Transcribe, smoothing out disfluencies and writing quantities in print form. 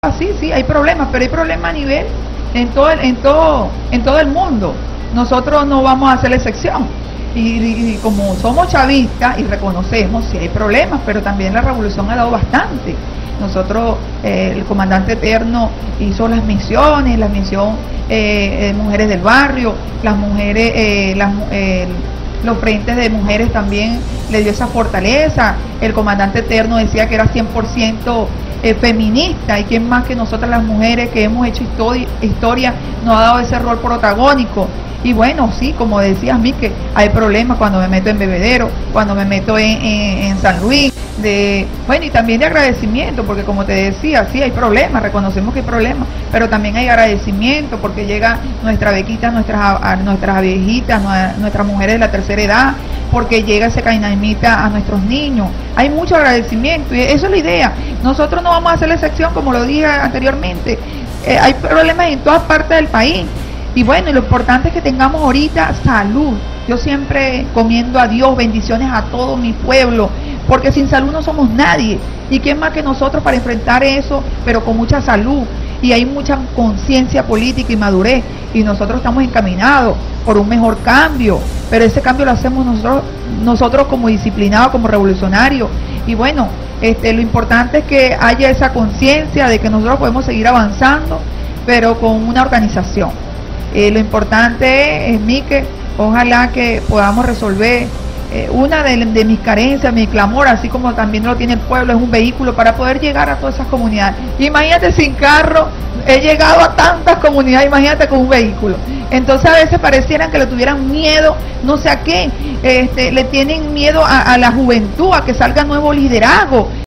problemas, sí, hay problemas, pero hay problemas a nivel en todo el mundo. Nosotros no vamos a hacer la excepción. Y como somos chavistas y reconocemos, sí hay problemas, pero también la revolución ha dado bastante. Nosotros, el comandante Eterno hizo las misiones, la misión mujeres del barrio, las mujeres, los frentes de mujeres también le dio esa fortaleza. El comandante Eterno decía que era 100% feminista, y quién más que nosotras las mujeres que hemos hecho historia nos ha dado ese rol protagónico. Y bueno, sí, como decías, Mique, hay problemas cuando me meto en Bebedero, cuando me meto en San Luis, bueno, y también de agradecimiento, porque como te decía, sí hay problemas, reconocemos que hay problemas, pero también hay agradecimiento porque llega nuestra bequita, nuestras viejitas, nuestras mujeres de la tercera edad, porque llega ese cainamita a nuestros niños. Hay mucho agradecimiento y eso es la idea. Nosotros no vamos a hacer la excepción, como lo dije anteriormente. Hay problemas en todas partes del país. Y bueno, y lo importante es que tengamos ahorita salud. Yo siempre comiendo a Dios, bendiciones a todo mi pueblo, porque sin salud no somos nadie. ¿Y quién más que nosotros para enfrentar eso, pero con mucha salud? Y hay mucha conciencia política y madurez, y nosotros estamos encaminados por un mejor cambio, pero ese cambio lo hacemos nosotros como disciplinados, como revolucionarios. Y bueno, lo importante es que haya esa conciencia de que nosotros podemos seguir avanzando, pero con una organización. Lo importante es, Mique, ojalá que podamos resolver una de mis carencias, mi clamor, así como también lo tiene el pueblo, es un vehículo para poder llegar a todas esas comunidades. Imagínate, sin carro he llegado a tantas comunidades, imagínate con un vehículo. Entonces a veces parecieran que le tuvieran miedo, no sé a qué, le tienen miedo a la juventud, a que salga nuevo liderazgo.